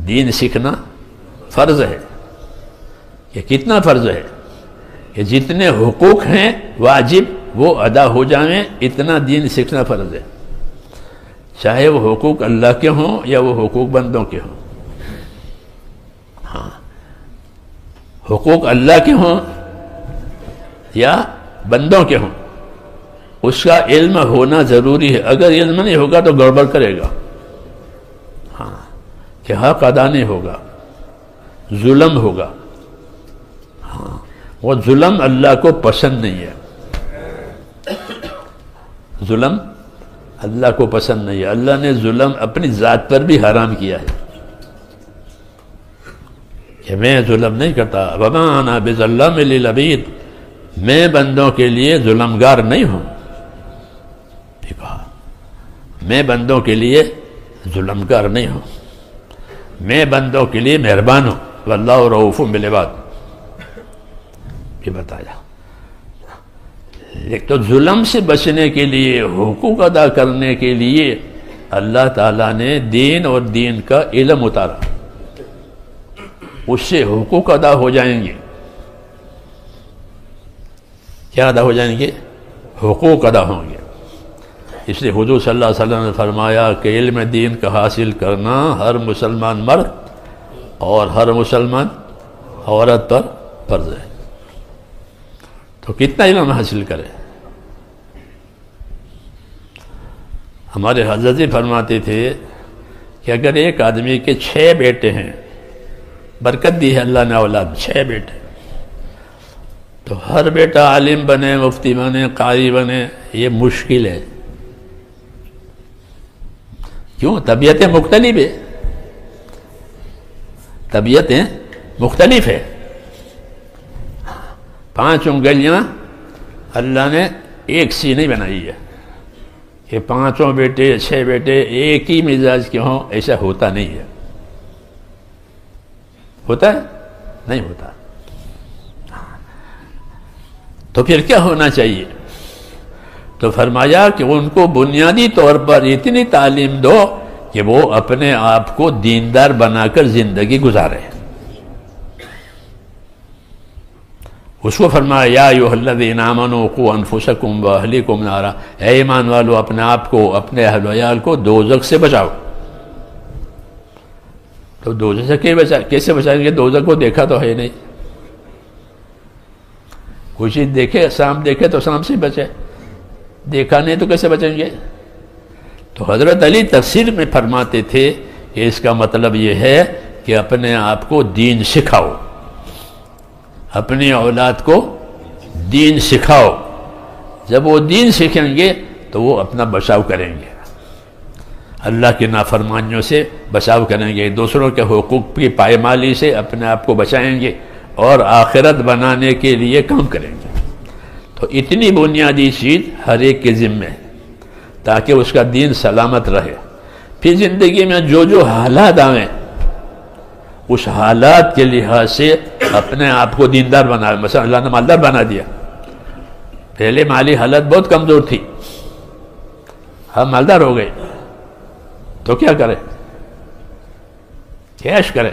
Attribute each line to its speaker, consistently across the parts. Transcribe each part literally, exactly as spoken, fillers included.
Speaker 1: دین سیکھنا فرض ہے. یہ کتنا فرض ہے کہ جتنے حقوق ہیں واجب وہ ادا ہو جائیں، اتنا دین سیکھنا فرض ہے، چاہے وہ حقوق اللہ کے ہوں یا وہ حقوق بندوں کے ہوں. ہاں، حقوق اللہ کے ہوں یا بندوں کے ہوں، اس کا علم ہونا ضروری ہے. اگر علم نہیں ہوگا تو گڑبڑ کرے گا. ہاں، کہ حق ادا نہیں ہوگا، ظلم ہوگا. ہاں، وہ ظلم اللہ کو پسند نہیں ہے. ظلم اللہ کو پسند نہیں ہے. اللہ نے ظلم اپنی ذات پر بھی حرام کیا ہے کہ میں ظلم نہیں کرتا. وَمَا أَنَا بِظَلَّامٍ لِّلْعَبِيدِ، میں بندوں کے لیے ظلمگار نہیں ہوں. کہا میں بندوں کے لیے ظلمگار نہیں ہوں، میں بندوں کے لیے مہربان ہوں. وَاللَّهُ رَءُوفٌ بِالْعِبَادِ، یہ بتایا. ایک تو ظلم سے بچنے کے لیے، حقوق ادا کرنے کے لیے اللہ تعالیٰ نے دین اور دین کا علم اتارا. اس سے حقوق ادا ہو جائیں گے. کیا ادا ہو جائیں گے؟ حقوق ادا ہوں گے. اس لیے حضور صلی اللہ علیہ وسلم نے فرمایا کہ علم دین کا حاصل کرنا ہر مسلمان مرد اور ہر مسلمان عورت پر فرض ہے. تو کتنا علم حاصل کرے؟ ہمارے حضرت فرماتے تھے کہ اگر ایک آدمی کے چھ بیٹے ہیں، برکت دی ہے اللہ نے اولاد، چھ بیٹے، تو ہر بیٹا عالم بنے، مفتی بنے، قاری بنے، یہ مشکل ہے. کیوں؟ طبیعتیں مختلف ہے. طبیعتیں مختلف ہے. پانچ انگلیاں اللہ نے ایک سی نہیں بنائی ہے کہ پانچوں بیٹے چھ بیٹے ایک ہی مزاج کے ہوں. ایسا ہوتا نہیں ہے. ہوتا ہے؟ نہیں ہوتا. تو پھر کیا ہونا چاہیے؟ تو فرمایا کہ ان کو بنیادی طور پر اتنی تعلیم دو کہ وہ اپنے آپ کو دیندار بنا کر زندگی گزارے. اس کو فرمایا یا ایھا الذین آمنوا قوا انفسکم واہلیکم نارا، اے ایمان والو اپنے آپ کو، اپنے اہل و عیال کو دوزخ سے بچاؤ. تو دوزخ سے کیسے بچائیں گے؟ دوزخ کو دیکھا تو ہے نہیں. کوئی چیز دیکھے، سانپ دیکھے تو سانپ سے بچے، دیکھا نہیں تو کیسے بچیں گے؟ تو حضرت علی تفسیر میں فرماتے تھے کہ اس کا مطلب یہ ہے کہ اپنے آپ کو دین سکھاؤ، اپنی اولاد کو دین سکھاؤ. جب وہ دین سیکھیں گے تو وہ اپنا بچاؤ کریں گے، اللہ کی نافرمانیوں سے بچاؤ کریں گے، دوسروں کے حقوق کی پائمالی سے اپنے آپ کو بچائیں گے اور آخرت بنانے کے لیے کام کریں گے. تو اتنی بنیادی چیز ہر ایک کے ذمہ ہے تاکہ اس کا دین سلامت رہے. پھر زندگی میں جو جو حالات آئیں اس حالات کے لحاظ سے اپنے آپ کو دیندار بنا. مثلا اللہ نے مالدار بنا دیا، پہلے مالی حالت بہت کمزور تھی، ہم مالدار ہو گئے تو کیا کریں؟ عیش کریں،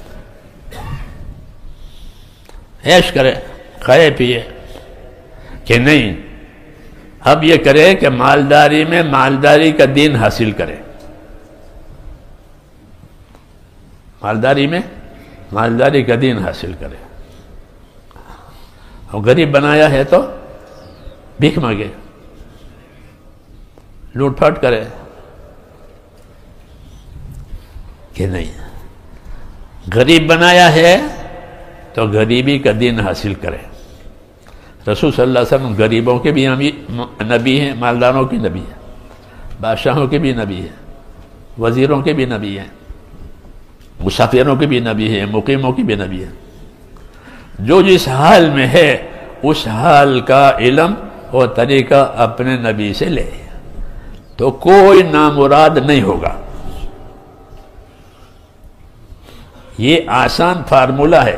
Speaker 1: عیش کریں، کھائے پیے کہ نہیں؟ اب یہ کرے کہ مالداری میں مالداری کا دین حاصل کرے. مالداری میں مالداری کا دین حاصل کرے. اور غریب بنایا ہے تو بھیک مانگے، لوٹ پھاٹ کرے کہ نہیں؟ غریب بنایا ہے تو غریبی کا دین حاصل کرے. رسول صلی اللہ علیہ وسلم غریبوں کے بھی نبی ہیں، مالداروں کے نبی ہیں، بادشاہوں کے بھی نبی ہیں، وزیروں کے بھی نبی ہیں، مسافروں کے بھی نبی ہیں، مقیموں کی بھی نبی ہیں. جو جس حال میں ہے اس حال کا علم اور طریقہ اپنے نبی سے لے تو کوئی نامراد نہیں ہوگا. یہ آسان فارمولہ ہے،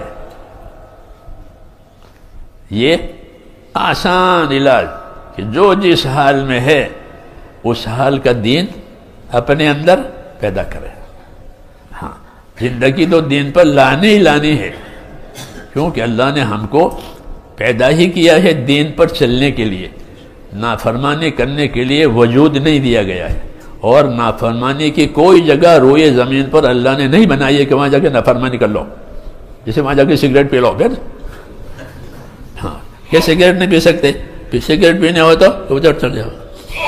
Speaker 1: یہ آسان علاج کہ جو جس حال میں ہے اس حال کا دین اپنے اندر پیدا کرے. ہاں، زندگی تو دین پر لانی ہی لانی ہے، کیونکہ اللہ نے ہم کو پیدا ہی کیا ہے دین پر چلنے کے لیے، نافرمانی کرنے کے لیے وجود نہیں دیا گیا ہے، اور نافرمانی کی کوئی جگہ روئے زمین پر اللہ نے نہیں بنائی ہے کہ وہاں جا کے نافرمانی کر لو، جیسے وہاں جا کے سگریٹ پی لو پھر ہاں کیا سگریٹ نہیں پی سکتے؟ پھر سگریٹ پینے ہو تو ادھر چل جاؤ۔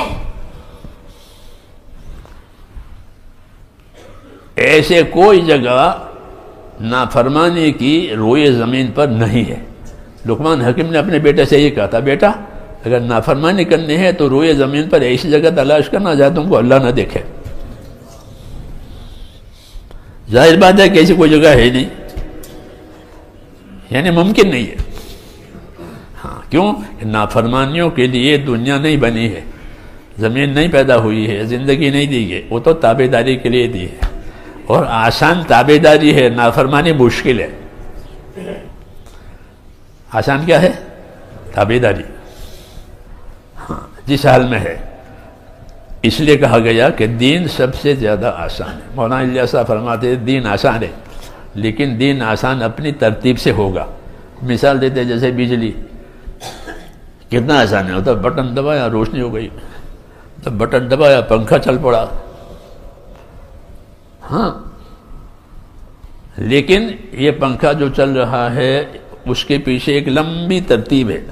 Speaker 1: ایسے کوئی جگہ نافرمانی کی روئے زمین پر نہیں ہے۔ لقمان حکیم نے اپنے بیٹے سے یہ کہا تھا، بیٹا اگر نافرمانی کرنی ہے تو روئے زمین پر ایسی جگہ تلاش کرنا جہاں تم کو اللہ نہ دیکھے۔ ظاہر بات ہے کہ ایسی کوئی جگہ ہے نہیں، یعنی ممکن نہیں ہے۔ ہاں کیوں؟ نافرمانیوں کے لیے دنیا نہیں بنی ہے، زمین نہیں پیدا ہوئی ہے، زندگی نہیں دی گئی، وہ تو تابع داری کے لیے دی ہے، اور آسان تابع داری ہے، نافرمانی مشکل ہے۔ آسان کیا ہے؟ تابع داری، ہاں جس حال میں ہے۔ اس لیے کہا گیا کہ دین سب سے زیادہ آسان ہے۔ مولانا الیاس صاحب فرماتے ہیں دین آسان ہے، لیکن دین آسان اپنی ترتیب سے ہوگا۔ مثال دیتے جیسے بجلی، کتنا آسان ہے، ہوتا بٹن دبایا روشنی ہو گئی، تو بٹن دبایا پنکھا چل پڑا، ہاں لیکن یہ پنکھا جو چل رہا ہے اس کے پیچھے ایک لمبی ترتیب ہے،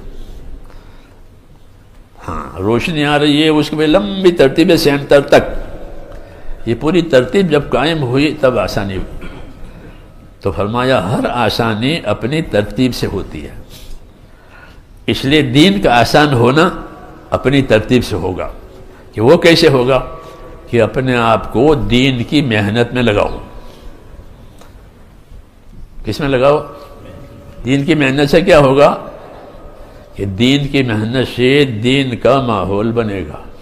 Speaker 1: ہاں روشنی آ رہی ہے اس کے پیچھے لمبی ترتیب ہے سینٹر تک۔ یہ پوری ترتیب جب قائم ہوئی تب آسانی ہوئی۔ تو فرمایا ہر آسانی اپنی ترتیب سے ہوتی ہے، اس لیے دین کا آسان ہونا اپنی ترتیب سے ہوگا۔ کہ وہ کیسے ہوگا؟ کہ اپنے آپ کو دین کی محنت میں لگاؤ۔ کس میں لگاؤ؟ دین کی محنت سے کیا ہوگا؟ کہ دین کی محنت سے دین کا ماحول بنے گا۔